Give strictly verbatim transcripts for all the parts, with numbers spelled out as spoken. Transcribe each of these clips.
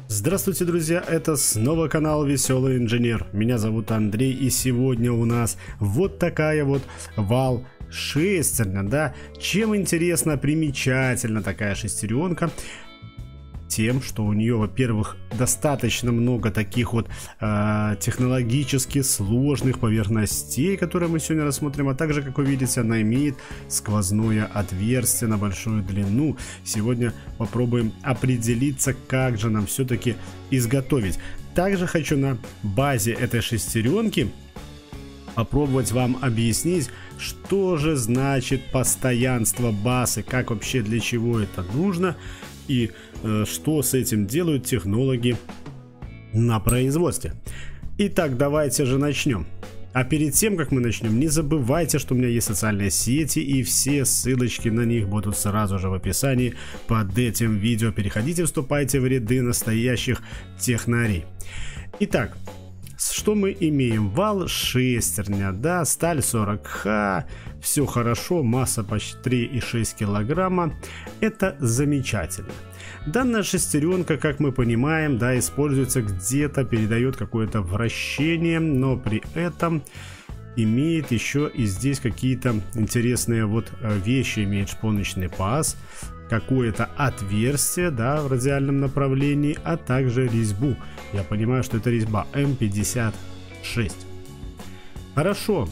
Здравствуйте, друзья, это снова канал Веселый Инженер. Меня зовут Андрей, и сегодня у нас вот такая вот вал шестерня, да. Чем интересна, примечательна такая шестеренка? Тем, что у нее, во-первых, достаточно много таких вот э, технологически сложных поверхностей, которые мы сегодня рассмотрим, а также, как вы видите, она имеет сквозное отверстие на большую длину. Сегодня попробуем определиться, как же нам все-таки изготовить. Также хочу на базе этой шестеренки попробовать вам объяснить, что же значит постоянство базы, как вообще, для чего это нужно и э, что с этим делают технологи на производстве. Итак, давайте же начнем. А перед тем, как мы начнем, не забывайте, что у меня есть социальные сети, и все ссылочки на них будут сразу же в описании под этим видео. Переходите, вступайте в ряды настоящих технарей. Итак, что мы имеем? Вал шестерня, да, сталь сорок ха, все хорошо, масса почти три и шесть килограмма. Это замечательно. Данная шестеренка, как мы понимаем, да, используется где-то, передает какое-то вращение, но при этом имеет еще и здесь какие-то интересные вот вещи. Имеет шпоночный паз, какое-то отверстие, да, в радиальном направлении, а также резьбу. Я понимаю, что это резьба эм пятьдесят шесть. Хорошо.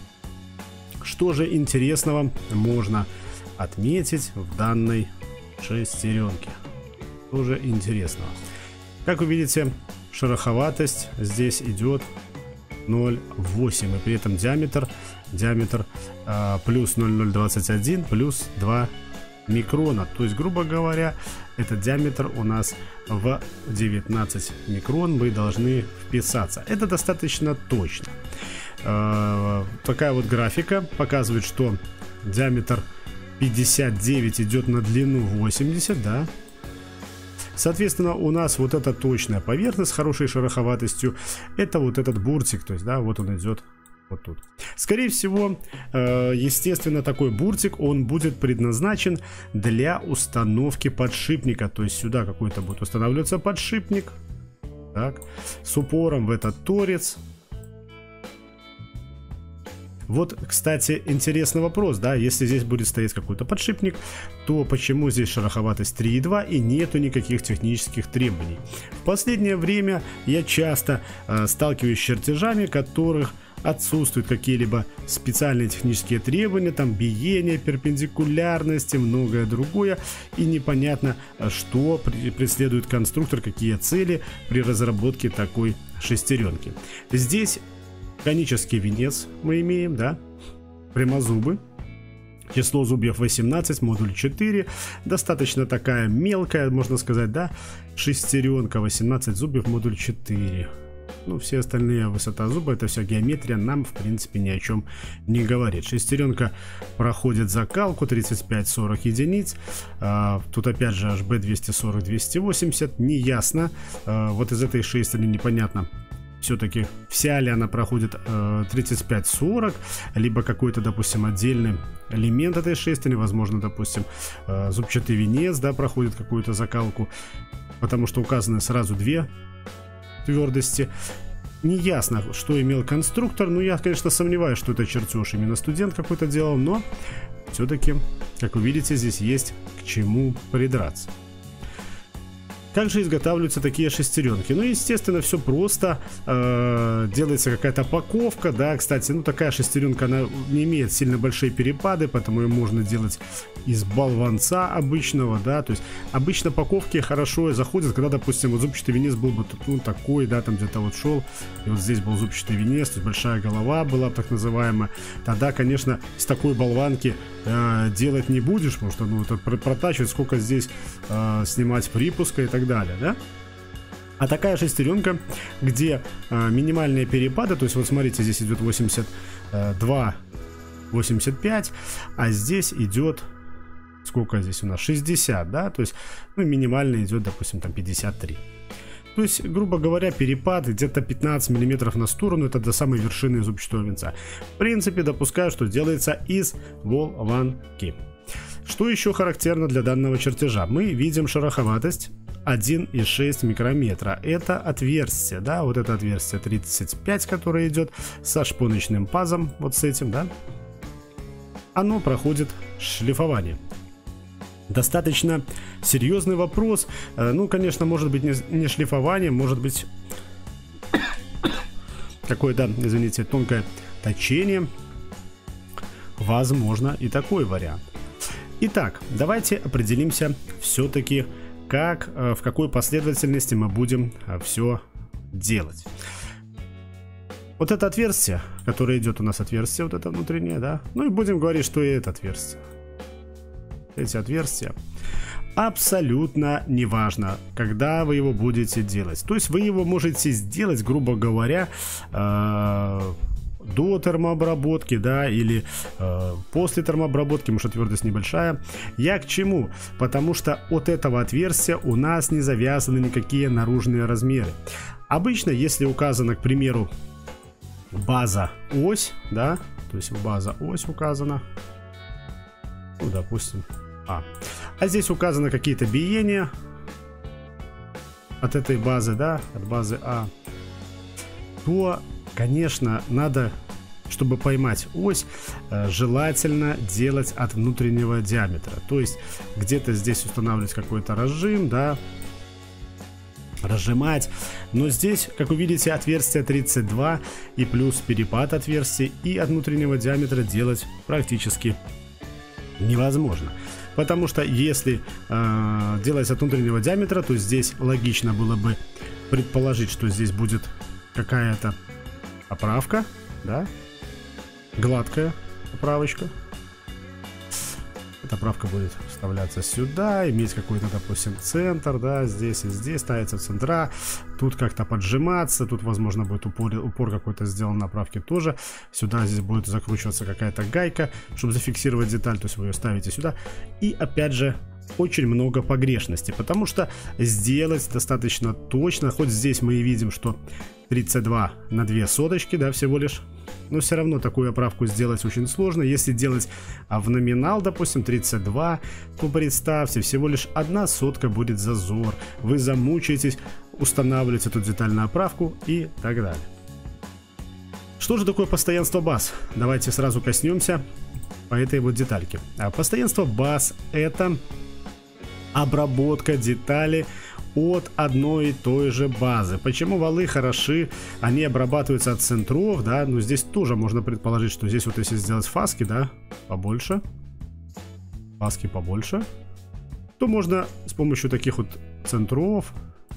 Что же интересного можно отметить в данной шестеренке? Что же интересного? Как вы видите, шероховатость здесь идет ноль целых восемь десятых, и при этом диаметр диаметр э, плюс ноль целых ноль двадцать один плюс два микрона. То есть, грубо говоря, этот диаметр у нас в девятнадцать микрон мы должны вписаться. Это достаточно точно. Э, такая вот графика показывает, что диаметр пятьдесят девять идет на длину восемьдесят, да. Соответственно, у нас вот эта точная поверхность с хорошей шероховатостью, это вот этот буртик, то есть, да, вот он идет вот тут. Скорее всего, естественно, такой буртик, он будет предназначен для установки подшипника, то есть сюда какой-то будет устанавливаться подшипник, так, с упором в этот торец. Вот, кстати, интересный вопрос, да, если здесь будет стоять какой-то подшипник, то почему здесь шероховатость три и два и нету никаких технических требований? В последнее время я часто э, сталкиваюсь с чертежами, которых отсутствуют какие-либо специальные технические требования, там биение, перпендикулярности, многое другое, и непонятно, что преследует конструктор, какие цели при разработке такой шестеренки. Здесь конический венец мы имеем, да, прямозубы, число зубьев восемнадцать, модуль четыре, достаточно такая мелкая, можно сказать, да, шестеренка, восемнадцать зубьев, модуль четыре. Ну, все остальные высота зуба, это все геометрия, нам, в принципе, ни о чем не говорит. Шестеренка проходит закалку тридцать пять сорок единиц. А, тут опять же эйч би двести сорок двести восемьдесят, не ясно. А, вот из этой шестерни непонятно, все-таки вся ли она проходит э, тридцать пять сорок, либо какой-то, допустим, отдельный элемент этой шестерни, возможно, допустим, э, зубчатый венец, да, проходит какую-то закалку, потому что указаны сразу две твердости. Неясно, что имел конструктор, но я, конечно, сомневаюсь, что это чертеж именно студент какой-то делал, но все-таки, как вы видите, здесь есть к чему придраться. Как же изготавливаются такие шестеренки? Ну, естественно, все просто. Э, делается какая-то паковка, да, кстати, ну, такая шестеренка, она не имеет сильно большие перепады, поэтому ее можно делать из болванца обычного, да, то есть обычно паковки хорошо заходят, когда, допустим, вот зубчатый венец был бы, ну, такой, да, там где-то вот шел, и вот здесь был зубчатый венец, то есть большая голова была, так называемая, тогда, конечно, с такой болванки э, делать не будешь, потому что, ну, это протачивать, сколько здесь э, снимать припуска и так далее, да? А такая шестеренка, где э, минимальные перепады, то есть вот смотрите, здесь идет восемьдесят два восемьдесят пять, а здесь идет сколько здесь у нас, шестьдесят, да, то есть, ну, минимально идет, допустим, там пятьдесят три. То есть, грубо говоря, перепад где-то пятнадцать миллиметров на сторону, это до самой вершины зубчатого венца. В принципе, допускаю, что делается из болванки. Что еще характерно для данного чертежа? Мы видим шероховатость один и шесть микрометра. Это отверстие, да, вот это отверстие тридцать пять, которое идет со шпоночным пазом, вот с этим, да, оно проходит шлифование. Достаточно серьезный вопрос. Ну, конечно, может быть не шлифование, может быть какое-то, извините, тонкое точение. Возможно и такой вариант. Итак, давайте определимся все-таки, как, в какой последовательности мы будем все делать. Вот это отверстие, которое идет у нас отверстие, вот это внутреннее, да, ну и будем говорить, что и это отверстие. Эти отверстия. Абсолютно неважно, когда вы его будете делать. То есть вы его можете сделать, грубо говоря, э до термообработки, да, или э, после термообработки, потому что твердость небольшая. Я к чему? Потому что от этого отверстия у нас не завязаны никакие наружные размеры. Обычно, если указано, к примеру, база ось, да, то есть база ось указана, ну, допустим, А. А здесь указаны какие-то биения от этой базы, да, от базы А, то, конечно, надо, чтобы поймать ось, желательно делать от внутреннего диаметра. То есть где-то здесь устанавливать какой-то разжим, да, разжимать. Но здесь, как вы видите, отверстие тридцать два и плюс перепад отверстий, и от внутреннего диаметра делать практически невозможно. Потому что если э, делать от внутреннего диаметра, то здесь логично было бы предположить, что здесь будет какая-то оправка, да, гладкая оправочка. Эта оправка будет вставляться сюда, иметь какой-то, допустим, центр, да, здесь и здесь ставится центра, тут как-то поджиматься, тут, возможно, будет упор, упор какой-то сделан на оправке тоже, сюда здесь будет закручиваться какая-то гайка, чтобы зафиксировать деталь, то есть вы ее ставите сюда, и опять же очень много погрешностей, потому что сделать достаточно точно, хоть здесь мы и видим, что тридцать два на две соточки, да, всего лишь, но все равно такую оправку сделать очень сложно. Если делать а в номинал, допустим, тридцать два, то представьте, всего лишь одна сотка будет зазор, вы замучаетесь устанавливать эту деталь на оправку и так далее. Что же такое постоянство баз? Давайте сразу коснемся по этой вот детальке. Постоянство баз — это обработка детали от одной и той же базы. Почему валы хороши? Они обрабатываются от центров, да, но здесь тоже можно предположить, что здесь вот если сделать фаски, да, побольше, фаски побольше, то можно с помощью таких вот центров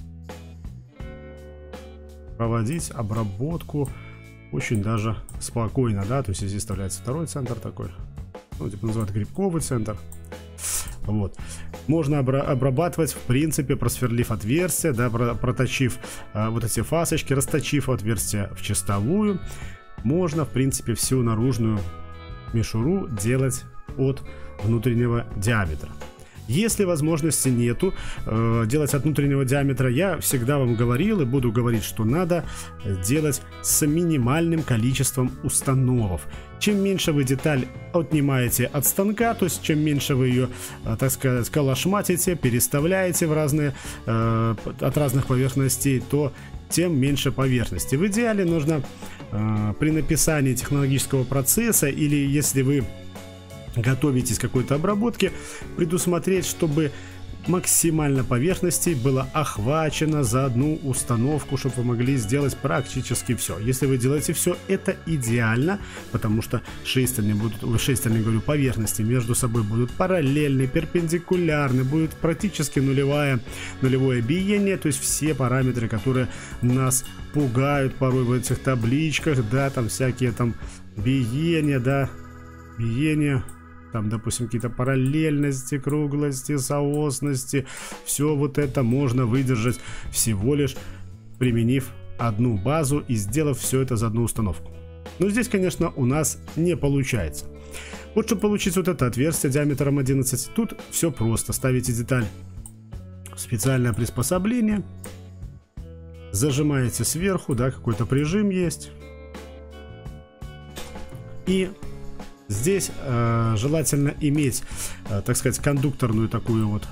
проводить обработку очень даже спокойно, да, то есть здесь вставляется второй центр такой, ну, типа называют грибковый центр. Вот. Можно обра обрабатывать, в принципе, просверлив отверстие, да, про проточив а, вот эти фасочки, расточив отверстие в чистовую. Можно, в принципе, всю наружную мишуру делать от внутреннего диаметра. Если возможности нету э, делать от внутреннего диаметра, я всегда вам говорил и буду говорить, что надо делать с минимальным количеством установок. Чем меньше вы деталь отнимаете от станка, то есть чем меньше вы ее, э, так сказать, калашматите, переставляете в разные, э, от разных поверхностей, то тем меньше поверхности. В идеале нужно э, при написании технологического процесса, или если вы готовитесь к какой-то обработке, предусмотреть, чтобы максимально поверхностей было охвачено за одну установку, чтобы вы могли сделать практически все. Если вы делаете все, это идеально, потому что шестерни будут, шестерни, говорю, поверхности между собой будут параллельны, перпендикулярны, будет практически нулевая, нулевое биение, то есть все параметры, которые нас пугают порой в этих табличках, да, там всякие там биения, да, биения, там, допустим, какие-то параллельности, круглости, соосности. Все вот это можно выдержать, всего лишь применив одну базу и сделав все это за одну установку. Но здесь, конечно, у нас не получается. Вот, чтобы получить вот это отверстие диаметром одиннадцать, тут все просто. Ставите деталь в специальное приспособление, зажимаете сверху, да, какой-то прижим есть, и здесь э, желательно иметь, э, так сказать, кондукторную такую вот,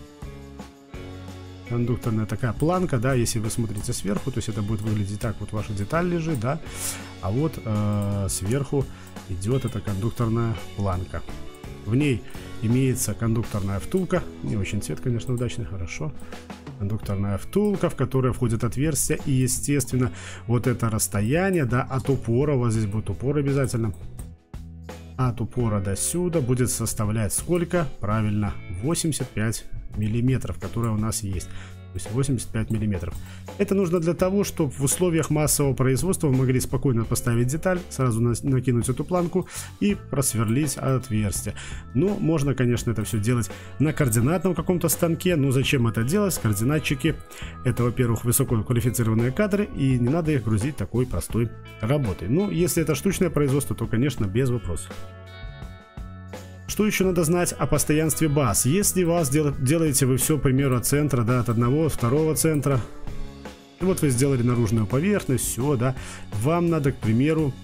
кондукторная такая планка, да, если вы смотрите сверху, то есть это будет выглядеть так, вот ваша деталь лежит, да, а вот э, сверху идет эта кондукторная планка. В ней имеется кондукторная втулка, не очень цвет, конечно, удачный, хорошо. Кондукторная втулка, в которую входит отверстие, и, естественно, вот это расстояние, да, от упора, вот здесь будет упор обязательно, от упора до сюда будет составлять сколько? Правильно, восемьдесят пять миллиметров, которая у нас есть. То есть восемьдесят пять миллиметров. Это нужно для того, чтобы в условиях массового производства вы могли спокойно поставить деталь, сразу накинуть эту планку и просверлить отверстие. Но можно, конечно, это все делать на координатном каком-то станке. Но зачем это делать? Координатчики — это, во-первых, высококвалифицированные кадры, и не надо их грузить такой простой работой. Ну, если это штучное производство, то, конечно, без вопросов. Что еще надо знать о постоянстве баз? Если вас дел, делаете вы все, к примеру, от центра, да, от одного, от второго центра, и вот вы сделали наружную поверхность, все, да, вам надо, к примеру,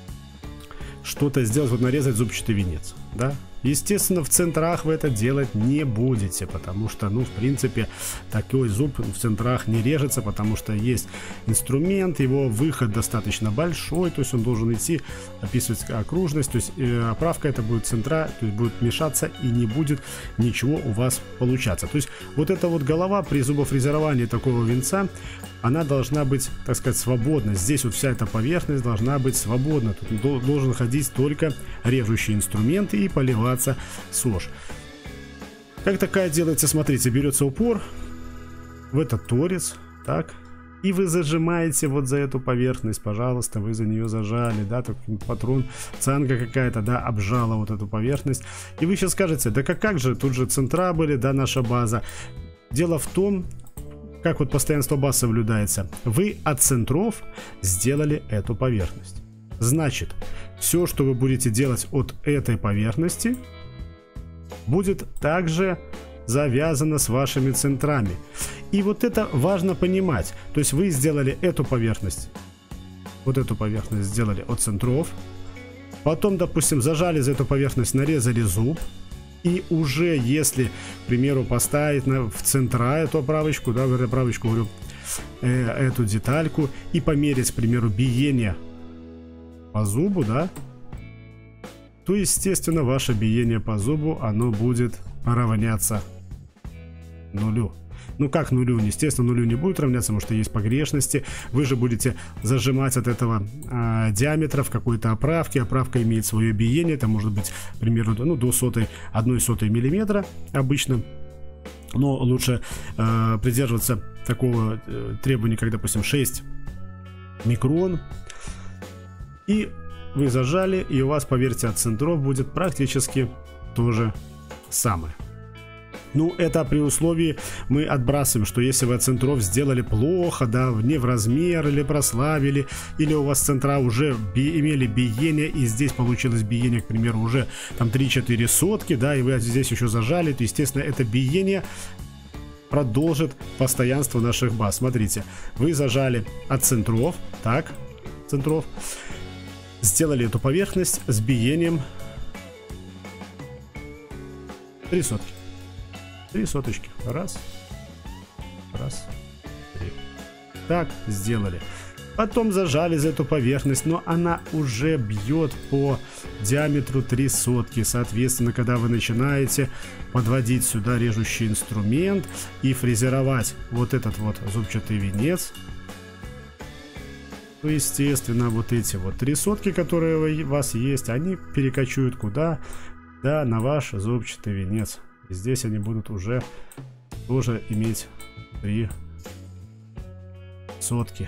что-то сделать, вот нарезать зубчатый венец, да. Естественно, в центрах вы это делать не будете, потому что, ну, в принципе, такой зуб в центрах не режется, потому что есть инструмент, его выход достаточно большой, то есть он должен идти, описывать окружность, то есть э, оправка это будет центра, то есть будет мешаться и не будет ничего у вас получаться. То есть вот эта вот голова при зубофрезеровании такого венца, она должна быть, так сказать, свободна. Здесь вот вся эта поверхность должна быть свободна. Тут должен ходить только режущий инструмент и поливаться сож. Как такая делается? Смотрите, берется упор в этот торец, так, и вы зажимаете вот за эту поверхность, пожалуйста, вы за нее зажали, да, так, патрон, цанга какая-то, да, обжала вот эту поверхность. И вы сейчас скажете, да как, как же, тут же центра были, да, наша база. Дело в том, как вот постоянство баз соблюдается. Вы от центров сделали эту поверхность. Значит, все, что вы будете делать от этой поверхности, будет также завязано с вашими центрами. И вот это важно понимать. То есть вы сделали эту поверхность, вот эту поверхность сделали от центров. Потом, допустим, зажали за эту поверхность, нарезали зуб. И уже если, к примеру, поставить на, в центра эту оправочку, да, в оправочку, говорю, э, эту детальку, и померить, к примеру, биение по зубу, да, то, естественно, ваше биение по зубу, оно будет равняться нулю. Ну как нулю? Естественно, нулю не будет равняться, потому что есть погрешности. Вы же будете зажимать от этого э, диаметра в какой-то оправке. Оправка имеет свое биение. Это может быть, к примеру, ну, до сотой, одной сотой миллиметра обычно. Но лучше э, придерживаться такого э, требования, как, допустим, шесть микрон. И вы зажали, и у вас, поверьте, от центров будет практически то же самое. Ну, это при условии мы отбрасываем, что если вы от центров сделали плохо, да, не в размер, или прослабили, или у вас центра уже би, имели биение, и здесь получилось биение, к примеру, уже там три-четыре сотки, да, и вы здесь еще зажали, то, естественно, это биение продолжит постоянство наших баз. Смотрите, вы зажали от центров, так, центров, сделали эту поверхность с биением три сотки. Три соточки. Раз. Раз. Три. Так, сделали. Потом зажали за эту поверхность, но она уже бьет по диаметру три сотки. Соответственно, когда вы начинаете подводить сюда режущий инструмент и фрезеровать вот этот вот зубчатый венец, то, естественно, вот эти вот три сотки, которые у вас есть, они перекочуют куда? Да, на ваш зубчатый венец. И здесь они будут уже тоже иметь три сотки.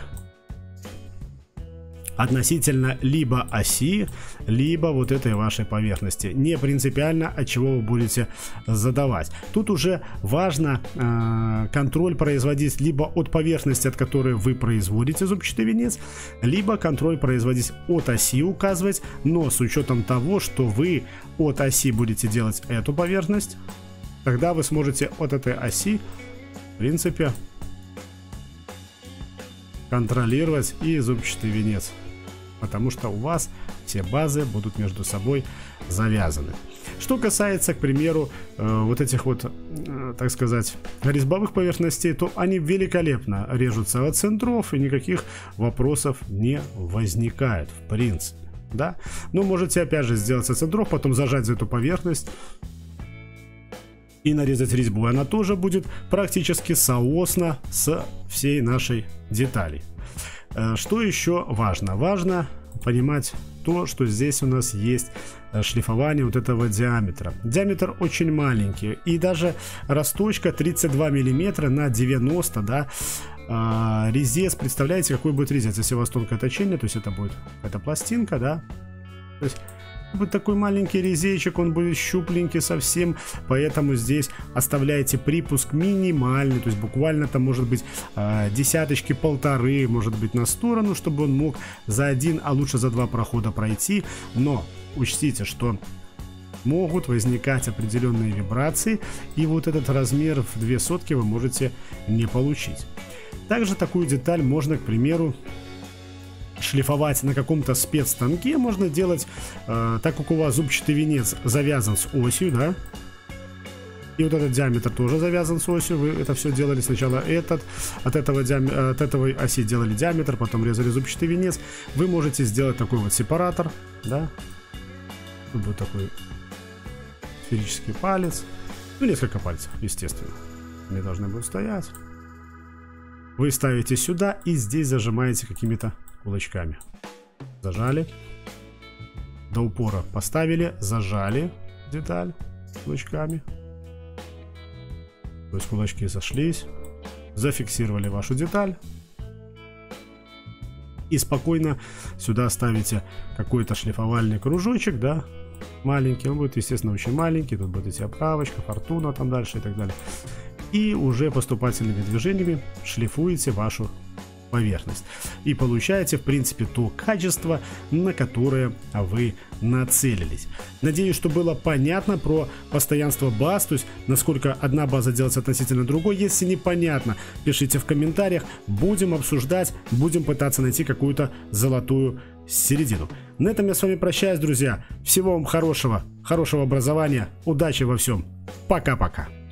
Относительно либо оси, либо вот этой вашей поверхности. Не принципиально, от чего вы будете задавать. Тут уже важно э, контроль производить либо от поверхности, от которой вы производите зубчатый венец, либо контроль производить от оси указывать, но с учетом того, что вы от оси будете делать эту поверхность, тогда вы сможете от этой оси, в принципе, контролировать и зубчатый венец. потому что у вас все базы будут между собой завязаны. Что касается, к примеру, вот этих вот, так сказать, резьбовых поверхностей, то они великолепно режутся от центров, и никаких вопросов не возникает, в принципе, да. Но можете опять же сделать от центров, потом зажать за эту поверхность и нарезать резьбу, она тоже будет практически соосна с всей нашей деталей. Что еще важно? Важно понимать то, что здесь у нас есть шлифование вот этого диаметра. Диаметр очень маленький, и даже росточка тридцать два миллиметра на девяносто, да, а, резец, представляете, какой будет резец, если у вас тонкое точение, то есть это будет эта пластинка, да, то есть будет такой маленький резечек, он будет щупленький совсем, поэтому здесь оставляете припуск минимальный, то есть буквально там может быть э, десяточки полторы, может быть на сторону, чтобы он мог за один, а лучше за два прохода пройти. Но учтите, что могут возникать определенные вибрации, и вот этот размер в две сотки вы можете не получить. Также такую деталь можно, к примеру, шлифовать на каком-то спецстанке. Можно делать, э, так как у вас зубчатый венец завязан с осью, да, и вот этот диаметр тоже завязан с осью. Вы это все делали сначала этот, от этого, диам... от этого оси делали диаметр, потом резали зубчатый венец. Вы можете сделать такой вот сепаратор, да, тут будет такой сферический палец, ну несколько пальцев, естественно, они должны будут стоять. Вы ставите сюда и здесь зажимаете какими-то кулачками. Зажали. До упора поставили, зажали деталь кулачками. То есть кулачки сошлись. Зафиксировали вашу деталь. И спокойно сюда ставите какой-то шлифовальный кружочек, да, маленький. Он будет, естественно, очень маленький. Тут будет идти оправочка, фортуна там дальше и так далее. И уже поступательными движениями шлифуете вашу поверхность. И получаете, в принципе, то качество, на которое вы нацелились. Надеюсь, что было понятно про постоянство баз, то есть насколько одна база делается относительно другой. Если непонятно, пишите в комментариях, будем обсуждать, будем пытаться найти какую-то золотую середину. На этом я с вами прощаюсь, друзья. Всего вам хорошего, хорошего образования, удачи во всем. Пока-пока.